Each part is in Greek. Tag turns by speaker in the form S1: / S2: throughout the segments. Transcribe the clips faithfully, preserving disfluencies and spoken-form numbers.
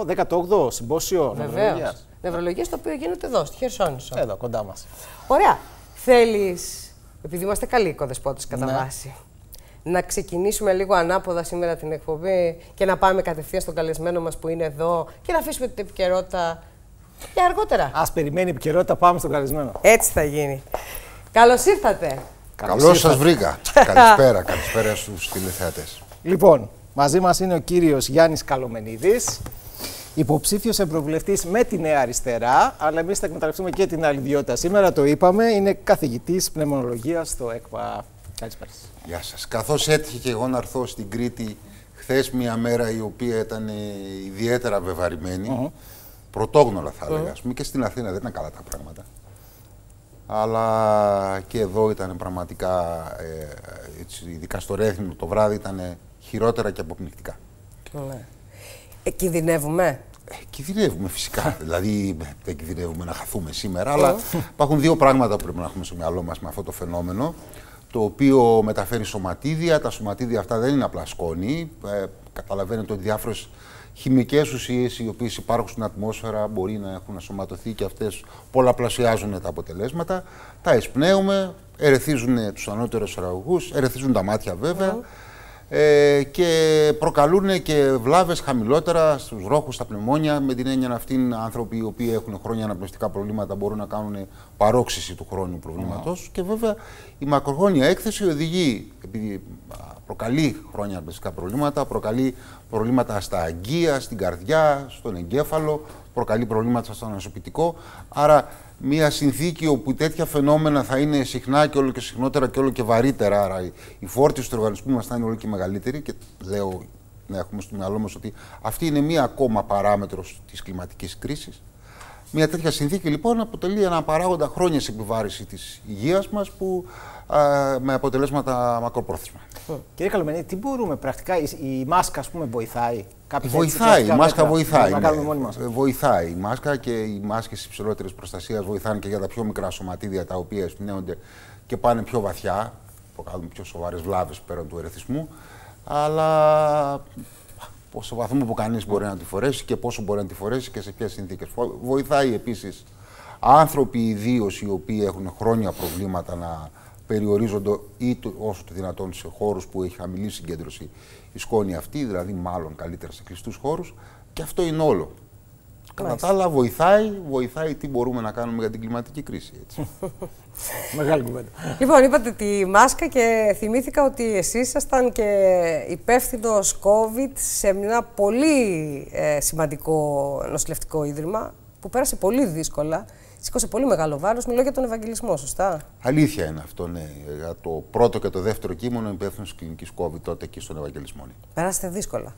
S1: δέκατο όγδοο συμπόσιο νευρολογίας.
S2: Νευρολογίας, το οποίο γίνεται εδώ, στη Χερσόνησο.
S1: Εδώ, κοντά μας.
S2: Ωραία. Θέλεις, επειδή είμαστε καλοί οικοδεσπότες κατά
S1: Ναι.
S2: βάση, να ξεκινήσουμε λίγο ανάποδα σήμερα την εκπομπή και να πάμε κατευθείαν στον καλεσμένο μας που είναι εδώ και να αφήσουμε την επικαιρότητα για αργότερα.
S1: Ας περιμένει η επικαιρότητα, πάμε στον καλεσμένο.
S2: Έτσι θα γίνει. Καλώς ήρθατε.
S3: Καλώς σας βρήκα. Καλησπέρα, καλησπέρα στους τηλεθεατές.
S1: Λοιπόν, μαζί μας είναι ο κύριος Γιάννης Καλομενίδης, υποψήφιος ευρωβουλευτής με τη Νέα Αριστερά, αλλά εμείς θα εκμεταλλευτούμε και την άλλη ιδιότητα. Σήμερα το είπαμε, είναι καθηγητής πνευμονολογίας στο ΕΚΠΑ. Καλησπέρα σας.
S3: Γεια σας. Καθώς έτυχε και εγώ να έρθω στην Κρήτη χθες μια μέρα η οποία ήταν ιδιαίτερα βεβαρημένη, mm-hmm. πρωτόγνωρα θα έλεγα, mm-hmm. και στην Αθήνα δεν ήταν καλά τα πράγματα. Αλλά και εδώ ήταν πραγματικά, ε, έτσι, ειδικά στο Ρέθινο το βράδυ ήταν χειρότερα και αποπνικτικά.
S2: Ναι. Ε, κινδυνεύουμε.
S3: Ε, κινδυνεύουμε φυσικά. Δηλαδή δεν κινδυνεύουμε να χαθούμε σήμερα, αλλά υπάρχουν δύο πράγματα που πρέπει να έχουμε στο μυαλό μας με αυτό το φαινόμενο, το οποίο μεταφέρει σωματίδια. Τα σωματίδια αυτά δεν είναι απλά σκόνη. Ε, καταλαβαίνετε ότι διάφορες χημικές ουσίες οι οποίες υπάρχουν στην ατμόσφαιρα μπορεί να έχουν ασωματωθεί και αυτές πολλαπλασιάζουν τα αποτελέσματα. Τα εισπνέουμε, ερεθίζουν τους ανώτερους αγωγούς, ερεθίζουν τα μάτια βέβαια mm. ε, και προκαλούν και βλάβες χαμηλότερα στους ρόχους, στα πνευμόνια. Με την έννοια αυτήν, άνθρωποι οι οποίοι έχουν χρόνια αναπνευστικά προβλήματα μπορούν να κάνουν παρόξυση του χρόνιου προβλήματος. Mm. Και βέβαια η μακροχρόνια έκθεση οδηγεί, επειδή προκαλεί χρόνια αναπνευστικά προβλήματα, προκαλεί προβλήματα στα αγκία, στην καρδιά, στον εγκέφαλο, προκαλεί προβλήματα στο ανασωπητικό. Άρα, μια συνθήκη όπου τέτοια φαινόμενα θα είναι συχνά και όλο και συχνότερα και όλο και βαρύτερα. Άρα, η φόρτιση του οργανισμού μας θα είναι όλο και μεγαλύτερη. Και λέω να έχουμε στο μυαλό μας ότι αυτή είναι μία ακόμα παράμετρος της κλιματικής κρίσης. Μια τέτοια συνθήκη λοιπόν αποτελεί ένα παράγοντα χρόνιας επιβάρηση της υγείας μας που, α, με αποτελέσματα μακροπρόθεσμα.
S1: Κύριε Καλομενίδη, τι μπορούμε πρακτικά, η, η μάσκα ας πούμε βοηθάει?
S3: Βοηθάει, η μάσκα βοηθάει.
S1: Να κάνουμε μόνοι μας.
S3: Βοηθάει η μάσκα και οι μάσκες υψηλότερης προστασίας βοηθάνε και για τα πιο μικρά σωματίδια τα οποία εισπνέονται και πάνε πιο βαθιά, προκαλούν πιο σοβαρές βλάβες πέραν του ερεθισμού, αλλά πόσο βαθμό που κανείς μπορεί να τη φορέσει και πόσο μπορεί να τη φορέσει και σε ποιες συνθήκες. Βοηθάει επίσης άνθρωποι ιδίως οι οποίοι έχουν χρόνια προβλήματα να περιορίζονται ή το, όσο το δυνατόν σε χώρους που έχει χαμηλή συγκέντρωση η σκόνη αυτή, δηλαδή μάλλον καλύτερα σε κλειστούς χώρους, και αυτό είναι όλο. Κατά τα άλλα βοηθάει, βοηθάει τι μπορούμε να κάνουμε για την κλιματική κρίση. Έτσι.
S1: Μεγάλη κουβέντα.
S2: Λοιπόν, είπατε τη μάσκα και θυμήθηκα ότι εσείς ήσασταν και υπεύθυνος COVID σε ένα πολύ ε, σημαντικό νοσηλευτικό ίδρυμα που πέρασε πολύ δύσκολα. Σήκωσε πολύ μεγάλο βάρος. Μιλώ για τον Ευαγγελισμό, σωστά?
S3: Αλήθεια είναι αυτό, ναι. Για το πρώτο και το δεύτερο κείμενο υπεύθυνος κλινικής COVID τότε εκεί στον Ευαγγελισμό.
S2: Περάσετε δύσκολα.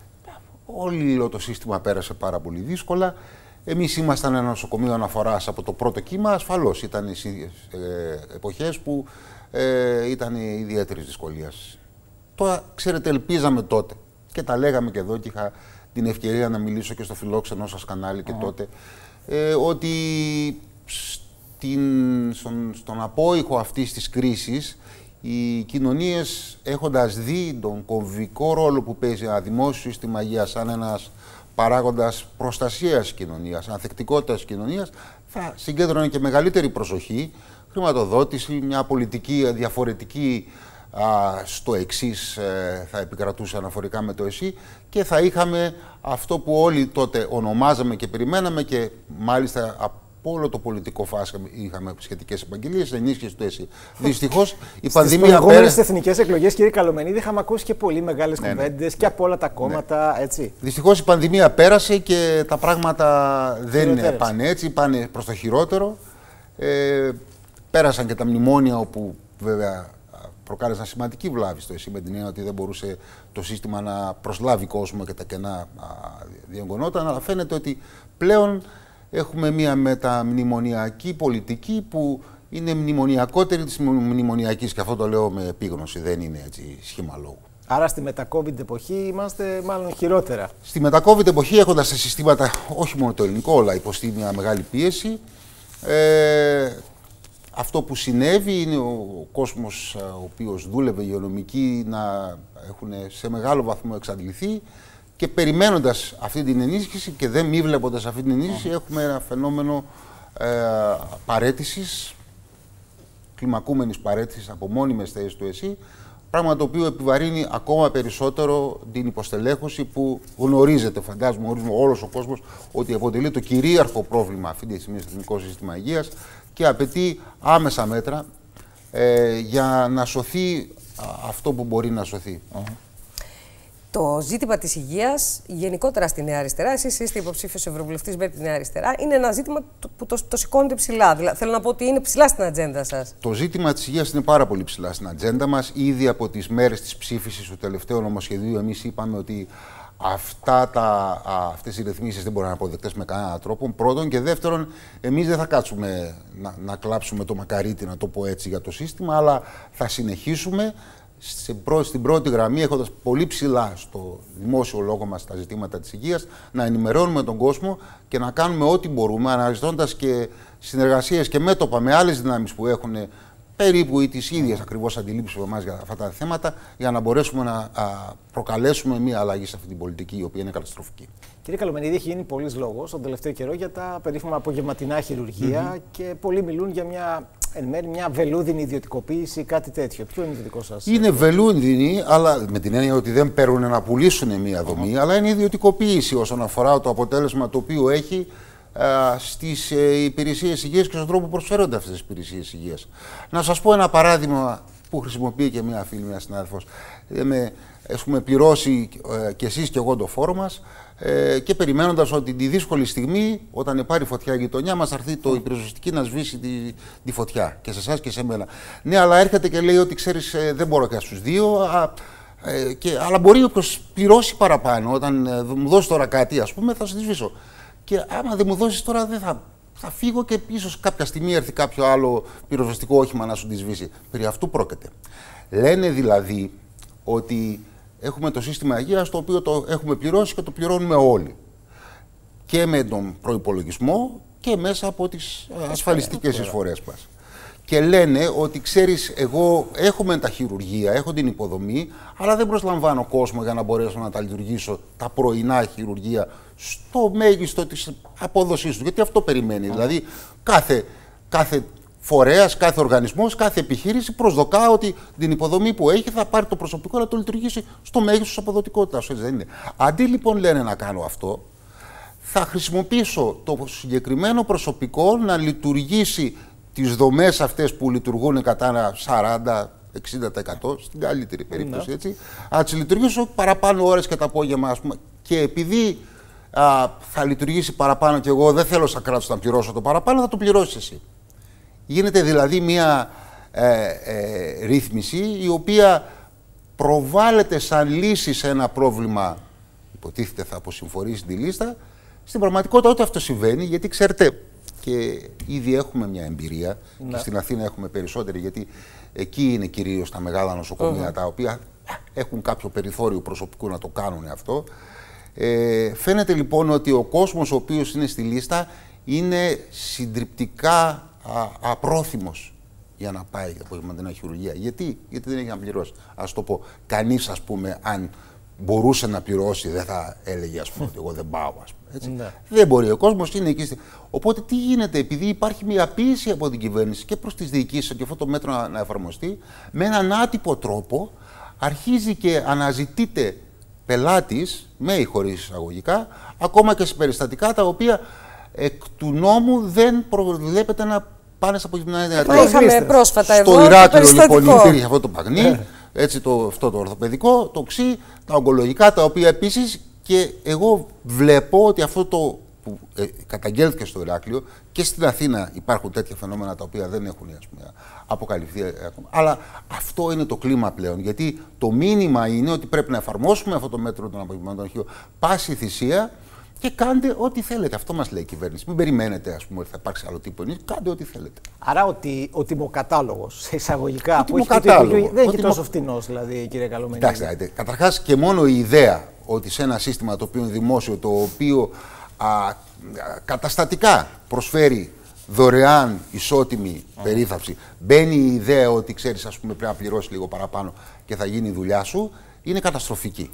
S3: Όλο το σύστημα πέρασε πάρα πολύ δύσκολα. Εμείς ήμασταν ένα νοσοκομείο αναφοράς από το πρώτο κύμα. Ασφαλώς ήταν ε, εποχές που ε, ήταν ιδιαίτερης δυσκολίας. Τώρα, ξέρετε, ελπίζαμε τότε και τα λέγαμε και εδώ και είχα την ευκαιρία να μιλήσω και στο φιλόξενό σας κανάλι και mm. τότε, ε, ότι στην, στον, στον απόϊχο αυτής της κρίσης οι κοινωνίες, έχοντας δει τον κομβικό ρόλο που παίζει ένα δημόσιο σύστημα υγείας σαν ένας παράγοντας προστασίας κοινωνίας, ανθεκτικότητας κοινωνίας, θα συγκέντρωνε και μεγαλύτερη προσοχή, χρηματοδότηση, μια πολιτική διαφορετική α, στο εξής ε, θα επικρατούσε αναφορικά με το ΕΣΥ και θα είχαμε αυτό που όλοι τότε ονομάζαμε και περιμέναμε και μάλιστα από όλο το πολιτικό φάσμα είχαμε σχετικές επαγγελίες, ενίσχυση του ΕΣΥ. Δυστυχώς η πανδημία πέρασε.
S1: Στις εθνικές εκλογές, κύριε Καλομενίδη, είχαμε ακούσει και πολύ μεγάλες ναι, κουβέντες ναι. και από όλα τα κόμματα. Ναι. Έτσι.
S3: Δυστυχώς η πανδημία πέρασε και τα πράγματα δεν πάνε έτσι, πάνε προς το χειρότερο. Ε, πέρασαν και τα μνημόνια, όπου βέβαια προκάλεσαν σημαντική βλάβη στο ΕΣΥ με την έννοια ότι δεν μπορούσε το σύστημα να προσλάβει κόσμο και τα κενά διεγγωνόταν. Αλλά φαίνεται ότι πλέον έχουμε μια μεταμνημονιακή πολιτική που είναι μνημονιακότερη της μνημονιακής, και αυτό το λέω με επίγνωση, δεν είναι έτσι σχήμα λόγου.
S1: Άρα στη μετα-COVID εποχή είμαστε μάλλον χειρότερα.
S3: Στη μετα-COVID εποχή, έχοντας τα συστήματα, όχι μόνο το ελληνικό, όλα υποστεί μια μεγάλη πίεση. Ε, αυτό που συνέβη είναι ο κόσμος ο οποίος δούλευε υγειονομικοί να έχουν σε μεγάλο βαθμό εξαντληθεί Και περιμένοντας αυτή την ενίσχυση και δεν μη βλέποντας αυτή την ενίσχυση, έχουμε ένα φαινόμενο ε, παραίτησης, κλιμακούμενης παραίτησης από μόνιμες θέσεις του ΕΣΥ, πράγμα το οποίο επιβαρύνει ακόμα περισσότερο την υποστελέχωση που γνωρίζετε, φαντάζομαι, γνωρίζουμε όλος ο κόσμος, ότι αποτελεί το κυρίαρχο πρόβλημα αυτή τη στιγμή στο Εθνικό Σύστημα Υγείας και απαιτεί άμεσα μέτρα ε, για να σωθεί αυτό που μπορεί να σωθεί. Uh-huh.
S2: Το ζήτημα της υγείας, γενικότερα στη Νέα Αριστερά, εσείς είστε υποψήφιος ευρωβουλευτής με τη Νέα Αριστερά, είναι ένα ζήτημα που το, το σηκώνετε ψηλά. Δηλαδή, θέλω να πω ότι είναι ψηλά στην ατζέντα σας.
S3: Το ζήτημα της υγείας είναι πάρα πολύ ψηλά στην ατζέντα μας. Ήδη από τις μέρες της ψήφισης του τελευταίου νομοσχεδίου, εμείς είπαμε ότι αυτά τα, α, αυτές οι ρυθμίσεις δεν μπορούν να είναι αποδεκτές με κανέναν τρόπο. Πρώτον. Και δεύτερον, εμείς δεν θα κάτσουμε να, να κλάψουμε το μακαρίτι, να το πω έτσι, για το σύστημα, αλλά θα συνεχίσουμε στην πρώτη γραμμή, έχοντας πολύ ψηλά στο δημόσιο λόγο μας τα ζητήματα της υγείας, να ενημερώνουμε τον κόσμο και να κάνουμε ό,τι μπορούμε, αναζητώντας και συνεργασίες και μέτωπα με άλλες δυνάμεις που έχουν περίπου ή τις ίδιες ακριβώς αντιλήψεις από εμάς για αυτά τα θέματα, για να μπορέσουμε να α, προκαλέσουμε μια αλλαγή σε αυτή την πολιτική, η οποία είναι καταστροφική.
S1: Κύριε Καλομενίδη, έχει γίνει πολλής λόγος τον τελευταίο καιρό για τα περίφημα απογευματινά χειρουργεία mm-hmm. και πολλοί μιλούν για μια, εν μέρει, μια βελούδινη ιδιωτικοποίηση, κάτι τέτοιο. Ποιο είναι το δικό σας?
S3: Είναι βελούδινη, αλλά με την έννοια ότι δεν παίρνουν να πουλήσουν μια δομή, mm-hmm. αλλά είναι ιδιωτικοποίηση όσον αφορά το αποτέλεσμα το οποίο έχει στις ε, υπηρεσίες υγείας και στον τρόπο που προσφέρονται αυτές τις υπηρεσίες υγείας. Να σας πω ένα παράδειγμα που χρησιμοποιεί και μια φίλη, μια συνάδελφος. Ε, έχουμε πληρώσει ε, και εσείς και εγώ το φόρο μας ε, και περιμένοντας ότι τη δύσκολη στιγμή, όταν πάρει φωτιά η γειτονιά μας, θα έρθει το η πυροσβεστική να σβήσει τη, τη φωτιά και σε εσάς και σε μένα. Ναι, αλλά έρχεται και λέει ότι ξέρεις, ε, δεν μπορώ και στους δύο. Α, ε, και, αλλά μπορεί όποιος πληρώσει παραπάνω, όταν ε, μου δώσει τώρα κάτι, ας πούμε, θα σου τη σβήσω. Και άμα δεν μου δώσεις τώρα, δεν θα, θα φύγω και ίσως κάποια στιγμή έρθει κάποιο άλλο πυροσβεστικό όχημα να σου τη σβήσει. Περί αυτού πρόκειται. Λένε δηλαδή ότι έχουμε το σύστημα υγείας το οποίο το έχουμε πληρώσει και το πληρώνουμε όλοι. Και με τον προϋπολογισμό και μέσα από τις ασφαλιστικές εισφορές μας. Και λένε ότι ξέρεις, εγώ έχω μεν τα χειρουργεία, έχω την υποδομή, αλλά δεν προσλαμβάνω κόσμο για να μπορέσω να τα λειτουργήσω τα πρωινά χειρουργεία στο μέγιστο της απόδοσής του. Γιατί αυτό περιμένει. Mm. Δηλαδή, κάθε, κάθε φορέας, κάθε οργανισμός, κάθε επιχείρηση προσδοκά ότι την υποδομή που έχει θα πάρει το προσωπικό να το λειτουργήσει στο μέγιστο της αποδοτικότητας. Έτσι δεν είναι. Αντί λοιπόν λένε να κάνω αυτό, θα χρησιμοποιήσω το συγκεκριμένο προσωπικό να λειτουργήσει τις δομές αυτές που λειτουργούν κατά ένα σαράντα με εξήντα τοις εκατό, στην καλύτερη περίπτωση, έτσι, να τις λειτουργήσω παραπάνω ώρες και το απόγευμα, ας πούμε. Και επειδή α, θα λειτουργήσει παραπάνω και εγώ δεν θέλω σαν κράτος να πληρώσω το παραπάνω, θα το πληρώσεις εσύ. Γίνεται δηλαδή μια ε, ε, ρύθμιση η οποία προβάλλεται σαν λύση σε ένα πρόβλημα, υποτίθεται θα αποσυμφορήσει τη λίστα. Στην πραγματικότητα ούτε αυτό συμβαίνει, γιατί ξέρετε, και ήδη έχουμε μια εμπειρία, ναι. Και στην Αθήνα έχουμε περισσότερη, γιατί εκεί είναι κυρίως τα μεγάλα νοσοκομεία, uh-huh. τα οποία έχουν κάποιο περιθώριο προσωπικού να το κάνουν αυτό. Ε, φαίνεται λοιπόν ότι ο κόσμος ο οποίος είναι στη λίστα είναι συντριπτικά α, απρόθυμος για να πάει από την χειρουργία. Γιατί? Γιατί δεν έχει να πληρώσει. Ας το πω, κανείς, ας πούμε, αν μπορούσε να πληρώσει, δεν θα έλεγε, ας πούμε, ότι εγώ δεν πάω, ας πούμε, έτσι. Ναι. Δεν μπορεί, ο κόσμος είναι εκεί. Οπότε τι γίνεται, επειδή υπάρχει μια πίεση από την κυβέρνηση και προς τις διοικήσεις και αυτό το μέτρο να, να εφαρμοστεί, με έναν άτυπο τρόπο αρχίζει και αναζητείται πελάτης, με ή χωρίς εισαγωγικά, ακόμα και σε περιστατικά τα οποία εκ του νόμου δεν προβλέπεται να πάνε από την άλλη.
S2: Μα είχαμε πρόσφατα
S3: στο
S2: εδώ
S3: Ηράκλειο λοιπόν υπήρχε αυτό το παγνί, έτσι, το, αυτό το ορθοπαιδικό, το ξύ, τα ογκολογικά, τα οποία επίσης, και εγώ βλέπω ότι αυτό το που ε, καταγγέλθηκε στο Ηράκλειο και στην Αθήνα υπάρχουν τέτοια φαινόμενα τα οποία δεν έχουν, ας πούμε, αποκαλυφθεί ακόμα. Αλλά αυτό είναι το κλίμα πλέον, γιατί το μήνυμα είναι ότι πρέπει να εφαρμόσουμε αυτό το μέτρο των απογευματινών αρχείων πάση θυσία και κάντε ό,τι θέλετε. Αυτό μας λέει η κυβέρνηση. Μην περιμένετε, ας πούμε, ότι θα υπάρξει άλλο τύπο. Κάντε ό,τι θέλετε.
S1: Άρα ότι ο τιμοκατάλογος, σε εισαγωγικά, που έχει το Υπουργείο, δεν είναι τόσο φτηνός, δηλαδή, κύριε Καλομενίδη.
S3: Κοιτάξτε, καταρχάς και μόνο η ιδέα ότι σε ένα σύστημα το οποίο είναι δημόσιο, το οποίο α, α, καταστατικά προσφέρει δωρεάν ισότιμη mm. περίθαλψη, μπαίνει η ιδέα ότι ξέρεις, ας πούμε, πρέπει να πληρώσει λίγο παραπάνω και θα γίνει η δουλειά σου, είναι καταστροφική.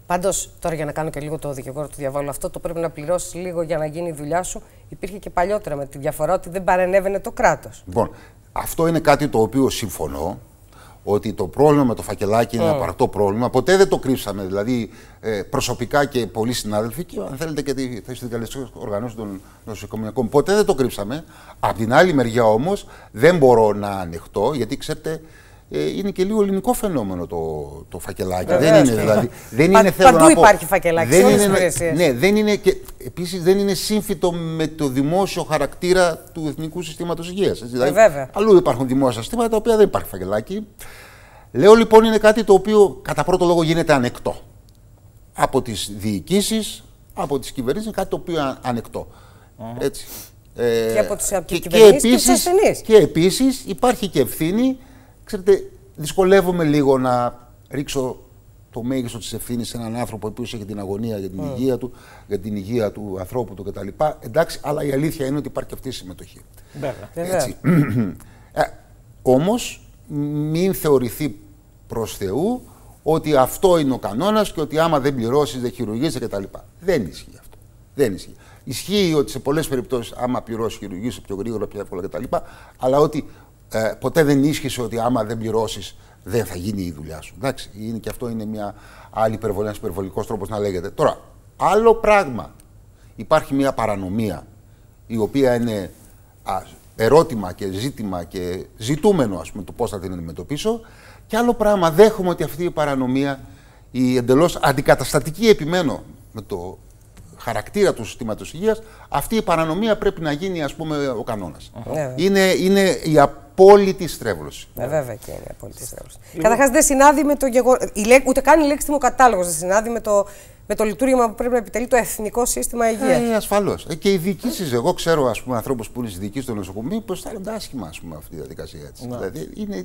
S2: Πάντως, τώρα για να κάνω και λίγο το δικηγόρο του διαβόλου, αυτό το πρέπει να πληρώσεις λίγο για να γίνει η δουλειά σου. Υπήρχε και παλιότερα, με τη διαφορά ότι δεν παρενέβαινε το κράτος.
S3: Λοιπόν, αυτό είναι κάτι το οποίο συμφωνώ. Ότι το πρόβλημα με το φακελάκι είναι mm. απαρατό πρόβλημα. Ποτέ δεν το κρύψαμε. Δηλαδή, ε, προσωπικά και πολλοί συνάδελφοι, και αν θέλετε και οι συνδικαλιστικές οργανώσεις των νοσοκομιακών, ποτέ δεν το κρύψαμε. Απ' την άλλη μεριά όμως, δεν μπορώ να ανεχτώ, γιατί ξέρετε, ε, είναι και λίγο ελληνικό φαινόμενο το, το φακελάκι.
S2: Βεβαίως,
S3: δεν είναι δηλαδή. Δεν
S2: Πα,
S3: είναι, θέλω
S2: παντού
S3: να πω,
S2: υπάρχει φακελάκι, σε όλες τις υπηρεσίες.
S3: Ναι, δεν είναι και επίσης δεν είναι σύμφυτο με το δημόσιο χαρακτήρα του Εθνικού Συστήματος Υγείας. Δηλαδή,
S2: ε,
S3: αλλού υπάρχουν δημόσια συστήματα τα οποία δεν υπάρχει φακελάκι. Λέω λοιπόν είναι κάτι το οποίο κατά πρώτο λόγο γίνεται ανεκτό. Από τις διοικήσεις, από τις κυβερνήσεις, είναι κάτι το οποίο είναι ανεκτό. Mm. Έτσι.
S2: Και από τις και, κυβερνήσεις και, και τους ασθενείς.
S3: Και επίσης υπάρχει και ευθύνη. Ξέρετε, δυσκολεύομαι λίγο να ρίξω το μέγιστο της ευθύνης σε έναν άνθρωπο ο οποίος έχει την αγωνία για την mm. υγεία του, για την υγεία του ανθρώπου του κτλ. Εντάξει, αλλά η αλήθεια είναι ότι υπάρχει αυτή η συμμετοχή. Έτσι. ε, όμως, μην θεωρηθεί προς Θεού ότι αυτό είναι ο κανόνας και ότι άμα δεν πληρώσεις δεν χειρουργείσαι κτλ. Δεν ισχύει αυτό. Δεν ισχύει. Ισχύει ότι σε πολλές περιπτώσεις άμα πληρώσεις χειρουργείσαι πιο γρήγορα, πιο εύκολα κτλ. Αλλά ότι ε, ποτέ δεν ίσχυσε ότι άμα δεν πληρώσεις δεν θα γίνει η δουλειά σου. Εντάξει, είναι, και αυτό είναι μια άλλη υπερβολή, ένας υπερβολικός τρόπος να λέγεται. Τώρα, άλλο πράγμα. Υπάρχει μια παρανομία η οποία είναι α, ερώτημα και ζήτημα και ζητούμενο, ας πούμε, το πώς θα την αντιμετωπίσω. Και άλλο πράγμα, δέχομαι ότι αυτή η παρανομία, η εντελώς αντικαταστατική, επιμένω με το χαρακτήρα του συστήματος υγείας, αυτή η παρανομία πρέπει να γίνει, ας πούμε, ο κανόνας. Uh-huh. Είναι, είναι η απόλυτη στρέβλωση.
S2: Ε, βέβαια και είναι η απόλυτη στρέβλωση. Λοιπόν. Καταρχάς δεν συνάδει με το γεγονός, ούτε καν η λέξη τιμοκατάλογος δεν συνάδει με το, με το λειτουργήμα που πρέπει να επιτελεί το Εθνικό Σύστημα Υγείας.
S3: Ε, ασφαλώς. Ε, και οι διοικήσεις, εγώ ξέρω, ας πούμε, ανθρώπους που είναι στις διοικήσεις των νοσοκομείων, πως θα είναι άσχημα, ας πούμε, αυτή η διαδικασία. Έτσι. No. Δηλαδή είναι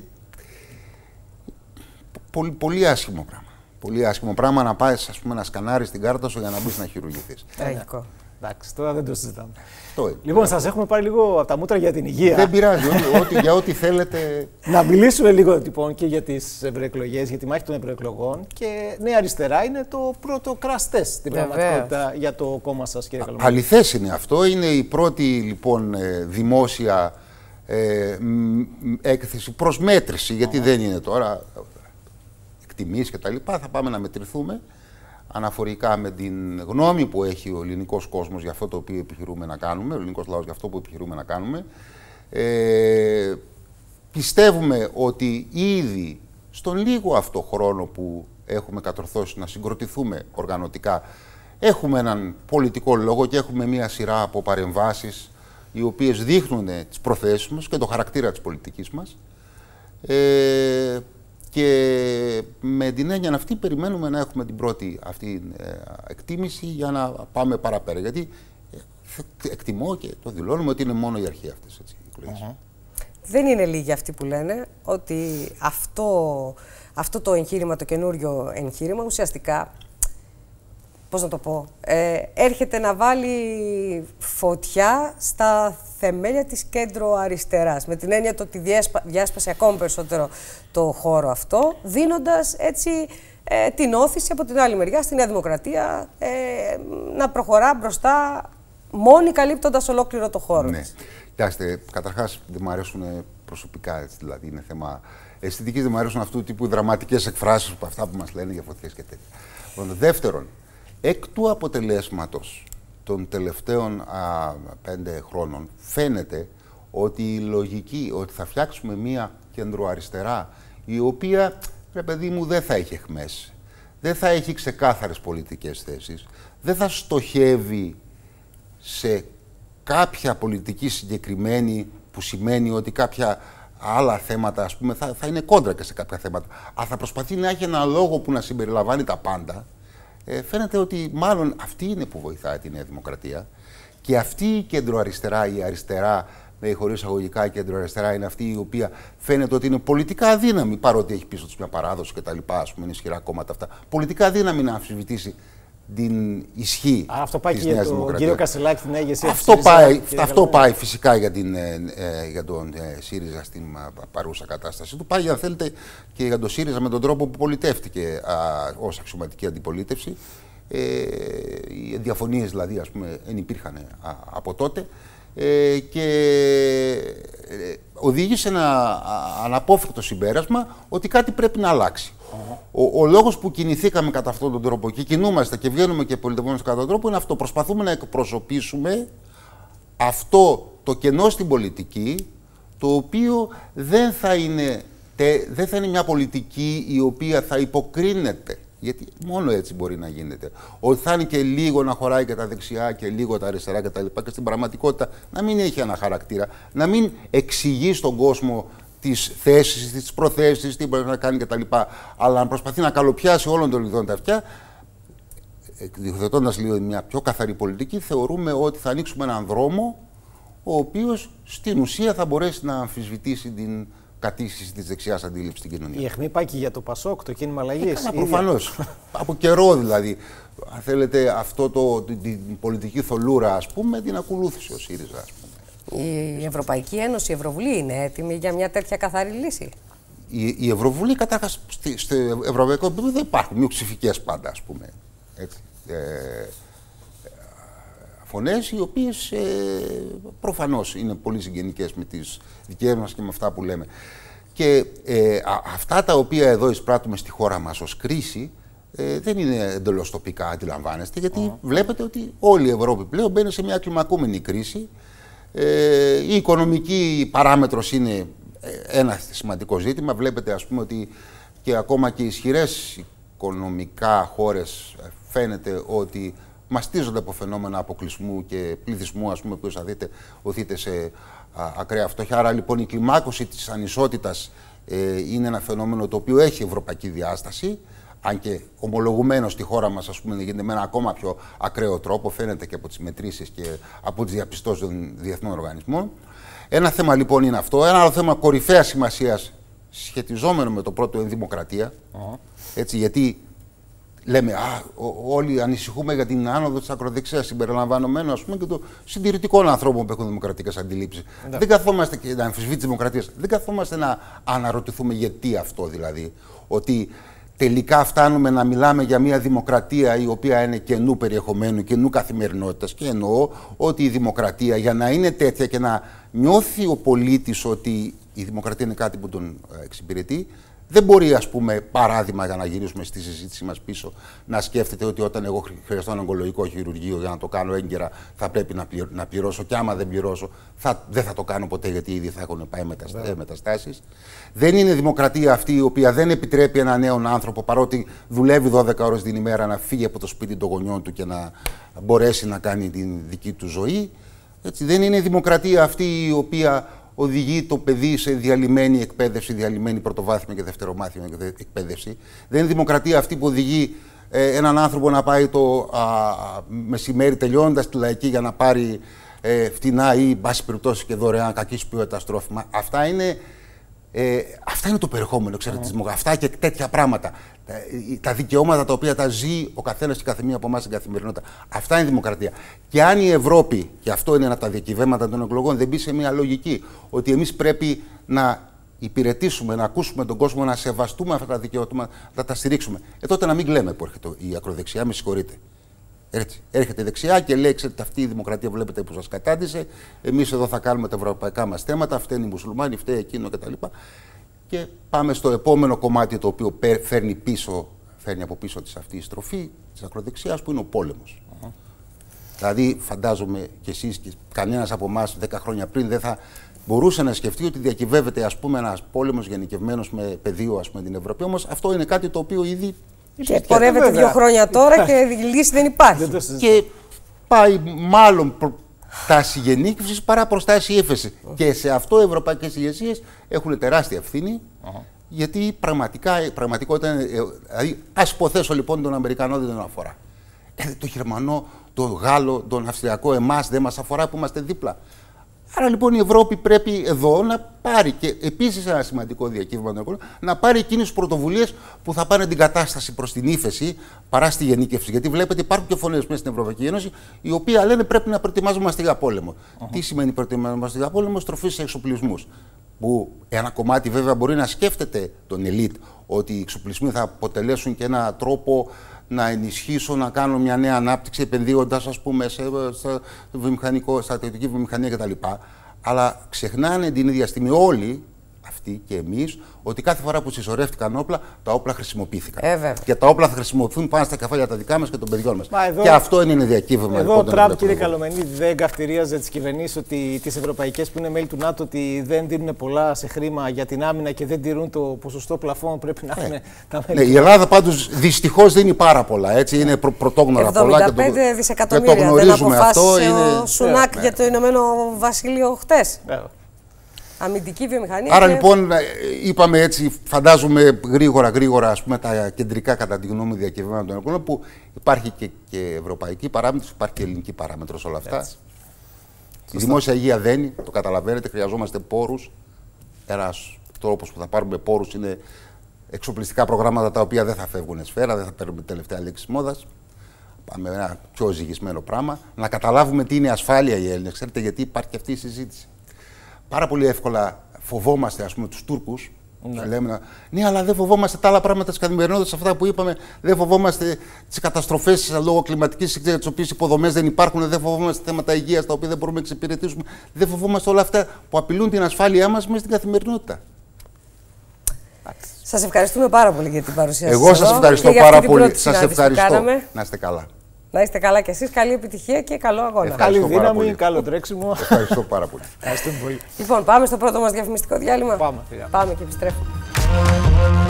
S3: πολύ, πολύ άσχημο πράγμα. Πολύ άσχημο πράγμα να πάει, ας πούμε, να σκανάρεις την κάρτα σου για να μπεις να χειρουργηθείς.
S2: Τραγικό.
S1: Εντάξει, τώρα δεν το συζητάμε.
S3: Το
S1: λοιπόν, σας έχουμε πάρει λίγο από τα μούτρα για την υγεία.
S3: Δεν πειράζει, ό,τι, για ό,τι θέλετε.
S1: Να μιλήσουμε λίγο λοιπόν και για τις ευρωεκλογές, για τη μάχη των ευρωεκλογών. Και Νέα Αριστερά είναι το πρώτο crash test στην πραγματικότητα για το κόμμα σας, κύριε Καλομανίδη.
S3: Αληθές είναι αυτό. Είναι η πρώτη λοιπόν δημόσια ε, έκθεση προς μέτρηση, γιατί oh. δεν είναι τώρα εκτιμήσεις και τα λοιπά. Θα πάμε να μετρηθούμε αναφορικά με την γνώμη που έχει ο ελληνικός κόσμος για αυτό το οποίο επιχειρούμε να κάνουμε, ο ελληνικός λαός για αυτό που επιχειρούμε να κάνουμε. Ε, πιστεύουμε ότι ήδη στον λίγο αυτό χρόνο που έχουμε κατορθώσει να συγκροτηθούμε οργανωτικά, έχουμε έναν πολιτικό λόγο και έχουμε μία σειρά από παρεμβάσεις οι οποίες δείχνουν τις προθέσεις μας και το χαρακτήρα της πολιτικής μας. Ε, Και με την έννοια αυτή περιμένουμε να έχουμε την πρώτη αυτή ε, εκτίμηση για να πάμε παραπέρα. Γιατί ε, εκτιμώ και το δηλώνουμε ότι είναι μόνο η αρχή αυτής. Έτσι,
S2: uh-huh. Δεν είναι λίγοι αυτοί που λένε ότι αυτό, αυτό το εγχείρημα, το καινούριο εγχείρημα, ουσιαστικά, πώς να το πω, ε, έρχεται να βάλει φωτιά στα θεμέλια της κέντρο αριστεράς. Με την έννοια το ότι διάσπα, διάσπασε ακόμα περισσότερο το χώρο αυτό, δίνοντας έτσι ε, την όθηση από την άλλη μεριά στη Νέα Δημοκρατία ε, να προχωρά μπροστά μόνη, καλύπτοντας ολόκληρο το χώρο.
S3: Ναι. Κοιτάξτε, καταρχάς δεν μου αρέσουν προσωπικά, έτσι, δηλαδή είναι θέμα αισθητικής, δεν μου αρέσουν αυτού του τύπου δραματικές εκφράσεις από αυτά που μας λένε για φωτιές και τέτοια. Δεύτερον, εκ του αποτελέσματος των τελευταίων α, πέντε χρόνων φαίνεται ότι η λογική, ότι θα φτιάξουμε μία κεντροαριστερά η οποία, ρε παιδί μου, δεν θα έχει αιχμές, δεν θα έχει ξεκάθαρες πολιτικές θέσεις, δεν θα στοχεύει σε κάποια πολιτική συγκεκριμένη που σημαίνει ότι κάποια άλλα θέματα, ας πούμε, θα, θα είναι κόντρα και σε κάποια θέματα, αλλά θα προσπαθεί να έχει ένα λόγο που να συμπεριλαμβάνει τα πάντα. Ε, φαίνεται ότι μάλλον αυτή είναι που βοηθάει τη Νέα Δημοκρατία και αυτή η κεντροαριστερά, η αριστερά, με χωρίς αγωγικά η κεντροαριστερά, είναι αυτή η οποία φαίνεται ότι είναι πολιτικά αδύναμη, παρότι έχει πίσω της μια παράδοση και τα λοιπά, ας πούμε, είναι ισχυρά κόμματα αυτά. Πολιτικά αδύναμη να αμφισβητήσει την ισχύ.
S1: Άρα αυτό πάει
S3: της
S1: και για
S3: Νέας
S1: τον
S3: Δημοκρατίας.
S1: κύριο Κασελάκη την ηγεσία
S3: Αυτό,
S1: του ΣΥΡΙΖΑ,
S3: πάει,
S1: κύριε
S3: αυτό πάει φυσικά για, την, ε, ε, για τον ε, ΣΥΡΙΖΑ στην α, παρούσα κατάσταση του. Πάει, αν θέλετε, και για τον ΣΥΡΙΖΑ με τον τρόπο που πολιτεύτηκε ως αξιωματική αντιπολίτευση. Ε, οι διαφωνίες δηλαδή, ας πούμε, δεν υπήρχαν α, από τότε. Ε, και ε, οδήγησε ένα αναπόφευκτο συμπέρασμα ότι κάτι πρέπει να αλλάξει. Uh-huh. Ο, ο λόγος που κινηθήκαμε κατά αυτόν τον τρόπο και κινούμαστε και βγαίνουμε και πολιτευόμαστε κατά τον τρόπο είναι αυτό. Προσπαθούμε να εκπροσωπήσουμε αυτό το κενό στην πολιτική, το οποίο δεν θα είναι, δεν θα είναι μια πολιτική η οποία θα υποκρίνεται. Γιατί μόνο έτσι μπορεί να γίνεται. Ότι θα είναι και λίγο να χωράει και τα δεξιά και λίγο τα αριστερά κτλ. Και, και στην πραγματικότητα να μην έχει ένα χαρακτήρα, να μην εξηγεί στον κόσμο τις θέσεις, τις προθέσεις, τι μπορεί να κάνει κτλ. Αλλά να προσπαθεί να καλοπιάσει όλων των ειδών τα αυτιά, διοθετώντας λίγο μια πιο καθαρή πολιτική, θεωρούμε ότι θα ανοίξουμε έναν δρόμο ο οποίος στην ουσία θα μπορέσει να αμφισβητήσει την κατήσεις της δεξιάς αντίληψης στην κοινωνία.
S1: Η αιχμή πάει και για το ΠΑΣΟΚ, το κίνημα αλλαγής.
S3: Ε, προφανώς. Από καιρό δηλαδή. Αν θέλετε, αυτό το, την πολιτική θολούρα, ας πούμε, την ακολούθησε ο ΣΥΡΙΖΑ, ας πούμε.
S2: Η Ευρωπαϊκή Ένωση, η Ευρωβουλή είναι έτοιμη για μια τέτοια καθαρή λύση?
S3: Η, η Ευρωβουλή, καταρχάς, στο ευρωπαϊκό επίπεδο δεν υπάρχουν μειοψηφικές πάντα, ας πούμε. Έτσι. Ε, φωνές οι οποίες ε, προφανώς είναι πολύ συγγενικές με τις δικές μας και με αυτά που λέμε. Και ε, α, αυτά τα οποία εδώ εισπράττουμε στη χώρα μας ως κρίση ε, δεν είναι εντελώς τοπικά, αντιλαμβάνεστε, γιατί oh. βλέπετε ότι όλη η Ευρώπη πλέον μπαίνει σε μια κλιμακούμενη κρίση. Ε, η οικονομική παράμετρος είναι ένα σημαντικό ζήτημα. Βλέπετε, ας πούμε, ότι και ακόμα και ισχυρές οικονομικά χώρες φαίνεται ότι μαστίζονται από φαινόμενα αποκλεισμού και πληθυσμού, ας πούμε, που θα δείτε οθείται σε α, ακραία φτώχεια. Άρα, λοιπόν, η κλιμάκωση της ανισότητας ε, είναι ένα φαινόμενο το οποίο έχει ευρωπαϊκή διάσταση, αν και ομολογουμένως στη χώρα μας, ας πούμε, γίνεται με ένα ακόμα πιο ακραίο τρόπο, φαίνεται και από τις μετρήσεις και από τις διαπιστώσεις των διεθνών οργανισμών. Ένα θέμα, λοιπόν, είναι αυτό. Ένα άλλο θέμα κορυφαίας σημασίας, σχετιζόμενο με το πρώτο, είναι δημοκρατία. Uh-huh. Έτσι, γιατί λέμε, α, όλοι ανησυχούμε για την άνοδο της ακροδεξιάς, συμπεριλαμβανομένου, ας πούμε, και των συντηρητικών ανθρώπων που έχουν δημοκρατικές αντιλήψεις. Yeah. Δεν καθόμαστε και να αμφισβήτηση της δημοκρατίας. Δεν καθόμαστε να αναρωτηθούμε γιατί αυτό, δηλαδή. Ότι τελικά φτάνουμε να μιλάμε για μια δημοκρατία η οποία είναι καινού περιεχομένου, καινού καθημερινότητας. Και εννοώ ότι η δημοκρατία, για να είναι τέτοια και να νιώθει ο πολίτης ότι η δημοκρατία είναι κάτι που τον εξυπηρετεί, δεν μπορεί, ας πούμε, παράδειγμα, για να γυρίσουμε στη συζήτηση μας πίσω, να σκέφτεται ότι όταν εγώ χρειαστώ ένα ογκολογικό χειρουργείο για να το κάνω έγκαιρα, θα πρέπει να, πληρω, να πληρώσω, και άμα δεν πληρώσω, θα, δεν θα το κάνω ποτέ, γιατί ήδη θα έχουν πάει μεταστα, μεταστάσεις. Δεν είναι δημοκρατία αυτή η οποία δεν επιτρέπει έναν νέο άνθρωπο, παρότι δουλεύει δώδεκα ώρες την ημέρα, να φύγει από το σπίτι των γονιών του και να μπορέσει να κάνει την δική του ζωή. Έτσι, δεν είναι δημοκρατία αυτή η οποία οδηγεί το παιδί σε διαλυμένη εκπαίδευση, διαλυμένη πρωτοβάθμια και δευτερομάθμια εκπαίδευση. Δεν είναι δημοκρατία αυτή που οδηγεί ε, έναν άνθρωπο να πάει το α, μεσημέρι τελειώνοντας τη λαϊκή για να πάρει ε, φτηνά ή, μπάση περιπτώσει, και δωρεάν κακής ποιότητας τρόφιμα. Αυτά είναι, ε, αυτά είναι το περιεχόμενο, ξέρετε, mm. αυτά και τέτοια πράγματα. Τα, τα δικαιώματα τα οποία τα ζει ο καθένας και η καθεμία από εμάς στην καθημερινότητα. Αυτά είναι δημοκρατία. Και αν η Ευρώπη, και αυτό είναι ένα από τα διακυβέρματα των εκλογών, δεν μπει σε μια λογική ότι εμείς πρέπει να υπηρετήσουμε, να ακούσουμε τον κόσμο, να σεβαστούμε αυτά τα δικαιώματα, να τα στηρίξουμε. Ε, τότε να μην κλαίμε που έρχεται η ακροδεξιά, με συγχωρείτε. Έτσι. Έρχεται η δεξιά και λέει: ξέρετε, αυτή η δημοκρατία βλέπετε που σας κατάντησε. Εμείς εδώ θα κάνουμε τα ευρωπαϊκά μας θέματα. Φταίνει οι μουσουλμάνοι, φταίει εκείνο κτλ. Και πάμε στο επόμενο κομμάτι, το οποίο φέρνει, πίσω, φέρνει από πίσω της αυτή η στροφή της ακροδεξιάς, που είναι ο πόλεμος. Uh-huh. Δηλαδή, φαντάζομαι κι εσείς και κανένας από εμάς δέκα χρόνια πριν δεν θα μπορούσε να σκεφτεί ότι διακυβεύεται, ας πούμε, ένας πόλεμος γενικευμένος με πεδίο, ας πούμε, την Ευρώπη. Όμως αυτό είναι κάτι το οποίο ήδη.
S2: Και πορεύεται δύο χρόνια τώρα και η λύση δεν υπάρχει.
S3: Και πάει μάλλον προ... τάση γενίκευσης παρά προς τάση ύφεση. Oh. Και σε αυτό οι ευρωπαϊκές ηγεσίες έχουν τεράστια ευθύνη, oh. γιατί πραγματικά η πραγματικότητα είναι. Δηλαδή, ας υποθέσω λοιπόν τον Αμερικανό δεν τον αφορά. Ε, το Γερμανό, τον Γάλλο, τον Αυστριακό, εμάς δεν μας αφορά που είμαστε δίπλα. Άρα λοιπόν η Ευρώπη πρέπει εδώ να πάρει και επίσης ένα σημαντικό διακύβευμα να πάρει εκείνες τις πρωτοβουλίες που θα πάνε την κατάσταση προς την ύφεση παρά στη γενίκευση. Γιατί βλέπετε υπάρχουν και φωνές μέσα στην Ευρωπαϊκή Ένωση οι οποίοι λένε πρέπει να προετοιμάζομαστε για πόλεμο. Uh-huh. Τι σημαίνει προετοιμάζομαστε για πόλεμο? Στροφή σε εξοπλισμούς. Που ένα κομμάτι βέβαια μπορεί να σκέφτεται τον ελίτ ότι οι εξοπλισμοί θα αποτελέσουν και ένα τρόπο να ενισχύσω, να κάνω μια νέα ανάπτυξη επενδύοντας, ας πούμε, σε, σε βιομηχανικό, στρατιωτική βιομηχανία κτλ. Αλλά ξεχνάνε την ίδια στιγμή όλοι αυτοί και εμείς ότι κάθε φορά που συσσωρεύτηκαν όπλα, τα όπλα χρησιμοποιήθηκαν.
S2: Ε,
S3: και τα όπλα θα χρησιμοποιηθούν πάνω στα κεφάλια τα δικά μας και των παιδιών μας.
S1: Εδώ,
S3: και αυτό είναι διακύβευμα.
S1: Εδώ
S3: λοιπόν,
S1: ο Τραμπ, κύριε Καλομενίδη, δεν καυτηρίαζε τις κυβερνήσεις ότι τις ευρωπαϊκές που είναι μέλη του ΝΑΤΟ ότι δεν δίνουν πολλά σε χρήμα για την άμυνα και δεν τηρούν το ποσοστό πλαφόν πρέπει να έχουν
S3: ε.
S1: τα μέλη.
S3: Ναι, η Ελλάδα πάντως δυστυχώς δίνει πάρα πολλά. Έτσι, είναι προ, πρωτόγνωρα πολλά.
S2: εβδομήντα πέντε δισεκατομμύρια δεν
S3: γνωρίζουμε αυτό.
S2: Είναι... Σουνάκ
S3: ναι.
S2: για το Ηνωμένο Βασίλειο χτες.
S1: Ναι.
S2: Αμυντική βιομηχανία.
S3: Άρα
S2: και...
S3: λοιπόν είπαμε έτσι, φαντάζομαι γρήγορα γρήγορα ας πούμε, τα κεντρικά κατά τη γνώμη διακυβεύματα των εικόνων που υπάρχει και, και ευρωπαϊκή παράμετρος, υπάρχει και ελληνική παράμετρος όλα αυτά. Έτσι. Η δημόσια υγεία δένει, το καταλαβαίνετε, χρειαζόμαστε πόρους. Ένας τρόπος που θα πάρουμε πόρους είναι εξοπλιστικά προγράμματα τα οποία δεν θα φεύγουν σφαίρα, δεν θα παίρνουμε τελευταία λέξη μόδας. Πάμε με ένα πιο ζυγισμένο πράγμα. Να καταλάβουμε τι είναι ασφάλεια οι Έλληνες, ξέρετε γιατί υπάρχει και αυτή η συζήτηση. Πάρα πολύ εύκολα φοβόμαστε, ας πούμε, τους Τούρκους. Ναι. Λέμε, ναι, αλλά δεν φοβόμαστε τα άλλα πράγματα της καθημερινότητας, αυτά που είπαμε. Δεν φοβόμαστε τις καταστροφές λόγω κλιματικής συγκέντρωσης, τις οποίες υποδομές δεν υπάρχουν. Δεν φοβόμαστε θέματα υγείας, τα οποία δεν μπορούμε να εξυπηρετήσουμε. Δεν φοβόμαστε όλα αυτά που απειλούν την ασφάλειά μας μέσα στην καθημερινότητα.
S2: Σας ευχαριστούμε πάρα πολύ για την παρουσία σας.
S3: Εγώ σας ευχαριστώ πάρα πολύ. Σας ευχαριστώ. Να είστε καλά.
S2: Να είστε καλά κι εσείς. Καλή επιτυχία και καλό αγώνα.
S1: Καλή δύναμη, καλό τρέξιμο.
S3: Ευχαριστώ πάρα πολύ.
S1: Ευχαριστούμε πολύ.
S2: Λοιπόν, πάμε στο πρώτο μας διαφημιστικό διάλειμμα.
S1: Πάμε,
S2: πάμε και επιστρέφουμε.